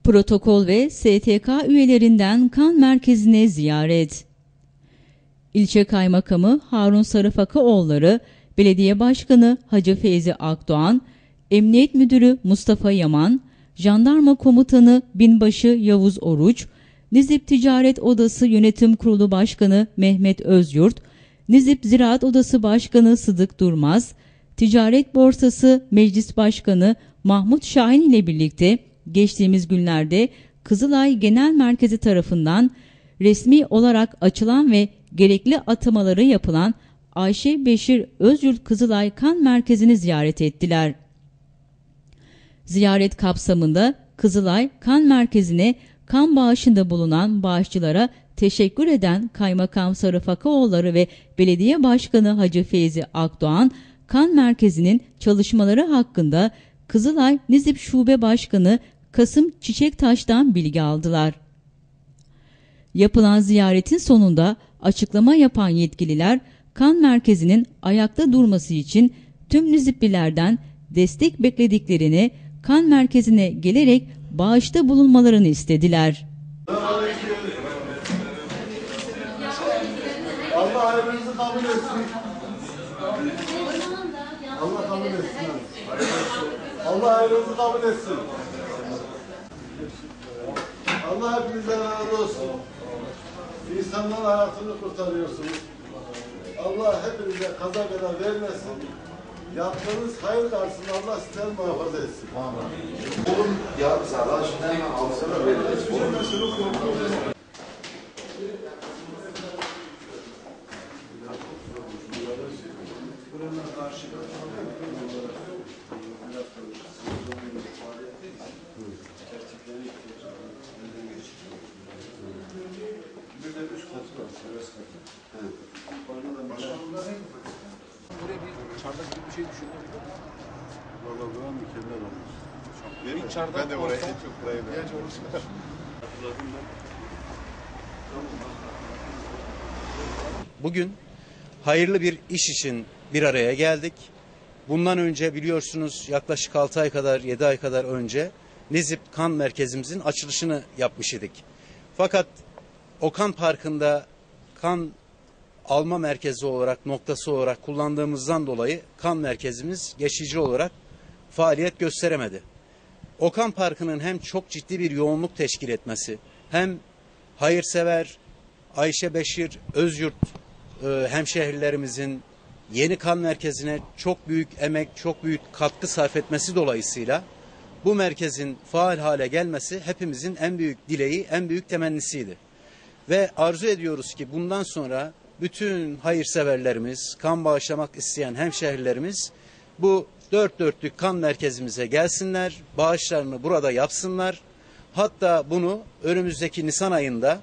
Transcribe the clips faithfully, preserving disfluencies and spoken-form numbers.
Protokol ve S T K üyelerinden kan merkezine ziyaret. İlçe Kaymakamı Harun Sarıfakaoğulları, Belediye Başkanı Hacı Feyzi Akdoğan, Emniyet Müdürü Mustafa Yaman, Jandarma Komutanı Binbaşı Yavuz Oruç, Nizip Ticaret Odası Yönetim Kurulu Başkanı Mehmet Özyurt, Nizip Ziraat Odası Başkanı Sıdık Durmaz, Ticaret Borsası Meclis Başkanı Mahmut Şahin ile birlikte geçtiğimiz günlerde Kızılay Genel Merkezi tarafından resmi olarak açılan ve gerekli atamaları yapılan Ayşe Beşir Özyurt Kızılay Kan Merkezi'ni ziyaret ettiler. Ziyaret kapsamında Kızılay Kan Merkezi'ne kan bağışında bulunan bağışçılara teşekkür eden Kaymakam Sarıfakaoğulları ve Belediye Başkanı Hacı Feyzi Akdoğan, kan merkezinin çalışmaları hakkında Kızılay Nizip Şube Başkanı Kasım Çiçektaş'tan bilgi aldılar. Yapılan ziyaretin sonunda açıklama yapan yetkililer, kan merkezinin ayakta durması için tüm Niziplilerden destek beklediklerini, kan merkezine gelerek bağışta bulunmalarını istediler. Allah hayrınızı kabul etsin. Allah kabul etsin. Allah hayrınızı kabul etsin. Allah hepinizden razı olsun. İnsanların hayatını kurtarıyorsunuz. Allah hepinize kaza bela vermesin. Yaptığınız hayır karşısında Allah sizden muhafaza etsin. Oğlum ya sağlar şimdi hemen alsana veririz. Buraya bir çardak gibi bir şey düşündüm. Vallahi buranın mükemmel olmuş. Bir çardak Ben de oraya olsa, en çok burayı beğendim. Bugün hayırlı bir iş için bir araya geldik. Bundan önce biliyorsunuz yaklaşık altı ay kadar, yedi ay kadar önce Nizip Kan Merkezimizin açılışını yapmış idik. Fakat Okan Parkı'nda kan alma merkezi olarak, noktası olarak kullandığımızdan dolayı kan merkezimiz geçici olarak faaliyet gösteremedi. Okan Parkı'nın hem çok ciddi bir yoğunluk teşkil etmesi, hem hayırsever Ayşe Beşir Özyurt e, hemşehrilerimizin yeni kan merkezine çok büyük emek, çok büyük katkı sarf etmesi dolayısıyla bu merkezin faal hale gelmesi hepimizin en büyük dileği, en büyük temennisiydi. Ve arzu ediyoruz ki bundan sonra bütün hayırseverlerimiz, kan bağışlamak isteyen hemşehrilerimiz bu dört dörtlük kan merkezimize gelsinler, bağışlarını burada yapsınlar. Hatta bunu önümüzdeki Nisan ayında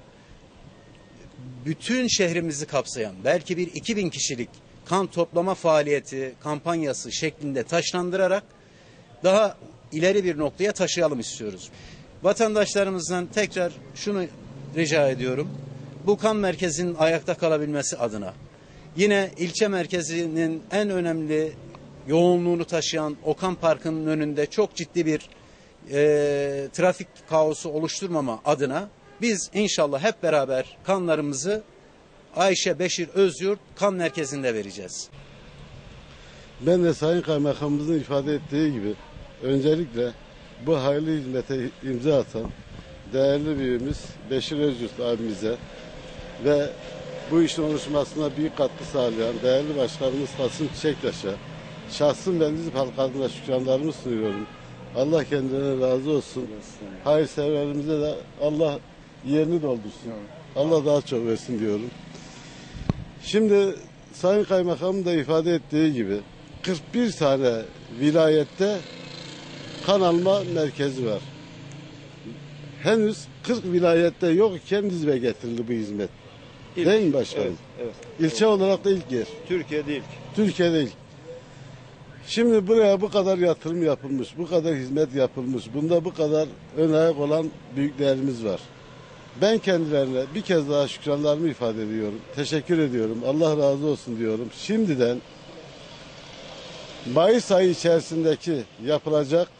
bütün şehrimizi kapsayan belki bir iki bin kişilik kan toplama faaliyeti, kampanyası şeklinde taşlandırarak daha ileri bir noktaya taşıyalım istiyoruz. Vatandaşlarımızdan tekrar şunu rica ediyorum. Bu kan merkezinin ayakta kalabilmesi adına yine ilçe merkezinin en önemli yoğunluğunu taşıyan Okan Parkı'nın önünde çok ciddi bir e, trafik kaosu oluşturmama adına biz inşallah hep beraber kanlarımızı Ayşe Beşir Özyurt kan merkezinde vereceğiz. Ben de Sayın Kaymakamımızın ifade ettiği gibi öncelikle bu hayırlı hizmete imza atan değerli büyüğümüz Beşir Özyurt abimize ve bu işin oluşmasına büyük katkı sağlayan değerli başkanımız Kasım Çiçektaş'a şahsım ben Nizip halkı adına şükranlarımı sunuyorum. Allah kendilerine razı olsun. Hayırseverlerimize de Allah yerini doldursun. Allah daha çok versin diyorum. Şimdi Sayın Kaymakamın da ifade ettiği gibi kırk bir tane vilayette kan alma merkezi var. Henüz kırk vilayette yok iken Nizip'e getirildi bu hizmet. İlk, değil mi başkanım? Evet, evet. İlçe olarak da ilk yer. Türkiye'de ilk. Türkiye'de ilk. Şimdi buraya bu kadar yatırım yapılmış, bu kadar hizmet yapılmış, bunda bu kadar ön ayak olan büyüklerimiz var. Ben kendilerine bir kez daha şükranlarımı ifade ediyorum. Teşekkür ediyorum. Allah razı olsun diyorum. Şimdiden Mayıs ayı içerisindeki yapılacak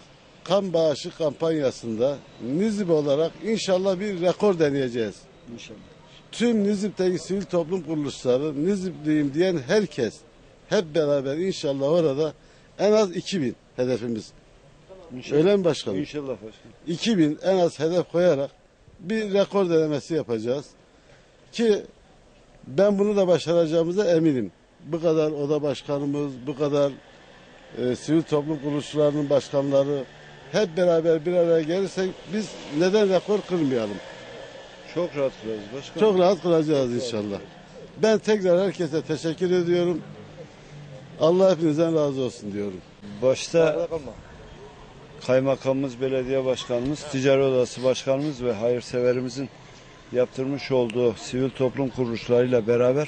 kan bağışı kampanyasında Nizip olarak inşallah bir rekor deneyeceğiz. İnşallah. Tüm Nizip'teki sivil toplum kuruluşları, Nizipliyim diyen herkes hep beraber inşallah orada en az iki bin hedefimiz. İnşallah. Öyle mi başkanım? İnşallah başkanım. iki bin en az hedef koyarak bir rekor denemesi yapacağız. Ki ben bunu da başaracağımıza eminim. Bu kadar oda başkanımız, bu kadar e, sivil toplum kuruluşlarının başkanları hep beraber bir araya gelirsek biz neden rekor kırmayalım? Çok rahat kılacağız başkanım. Çok rahat kılacağız inşallah. Ben tekrar herkese teşekkür ediyorum. Allah hepinizden razı olsun diyorum. Başta kaymakamımız, belediye başkanımız, ticaret odası başkanımız ve hayırseverimizin yaptırmış olduğu sivil toplum kuruluşlarıyla beraber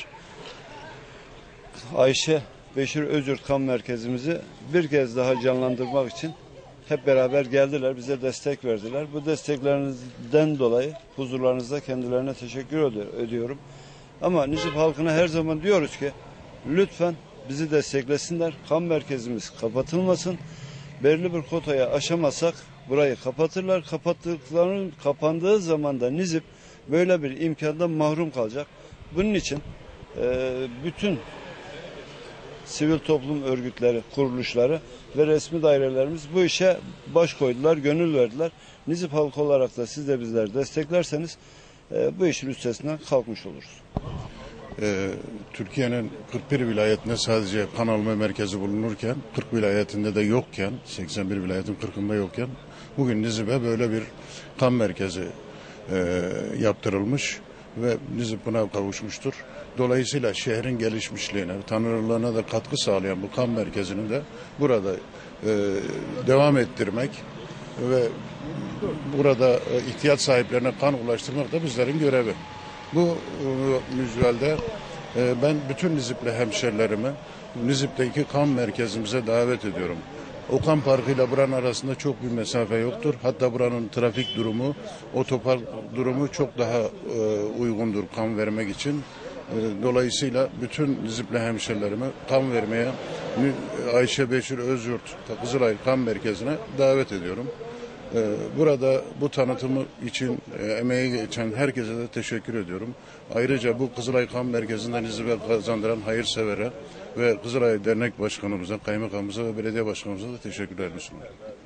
Ayşe Beşir Özyurt Kan Merkezimizi bir kez daha canlandırmak için hep beraber geldiler, bize destek verdiler. Bu desteklerinizden dolayı huzurlarınızda kendilerine teşekkür ediyorum. Ama Nizip halkına her zaman diyoruz ki lütfen bizi desteklesinler. Kan merkezimiz kapatılmasın. Belirli bir kotaya aşamazsak burayı kapatırlar. Kapattıklarının kapandığı zaman da Nizip böyle bir imkandan mahrum kalacak. Bunun için e, bütün sivil toplum örgütleri, kuruluşları ve resmi dairelerimiz bu işe baş koydular, gönül verdiler. Nizip halkı olarak da siz de bizler desteklerseniz e, bu işin üstesinden kalkmış oluruz. Ee, Türkiye'nin kırk bir vilayetinde sadece kan alma merkezi bulunurken, kırk vilayetinde de yokken, seksen bir vilayetin kırkında yokken, bugün Nizip'e böyle bir kan merkezi e, yaptırılmış ve Nizip buna kavuşmuştur. Dolayısıyla şehrin gelişmişliğine, tanınırlığına da katkı sağlayan bu kan merkezini de burada e, devam ettirmek ve burada e, ihtiyaç sahiplerine kan ulaştırmak da bizlerin görevi. Bu e, müzvalde e, ben bütün Nizipli hemşerilerimi Nizip'teki kan merkezimize davet ediyorum. Okan Parkı ile buranın arasında çok bir mesafe yoktur. Hatta buranın trafik durumu, otopark durumu çok daha e, uygundur kan vermek için. E, dolayısıyla bütün Nizipli hemşerilerimi kan vermeye Ayşe Beşir Özyurt Kızılay Kan Merkezi'ne davet ediyorum. Burada bu tanıtımı için emeği geçen herkese de teşekkür ediyorum. Ayrıca bu Kızılay Kan Merkezi'nden Nizip'e kazandıran hayırsevere ve Kızılay Dernek Başkanımıza, kaymakamımıza ve belediye başkanımıza da teşekkürlerimi sunuyorum.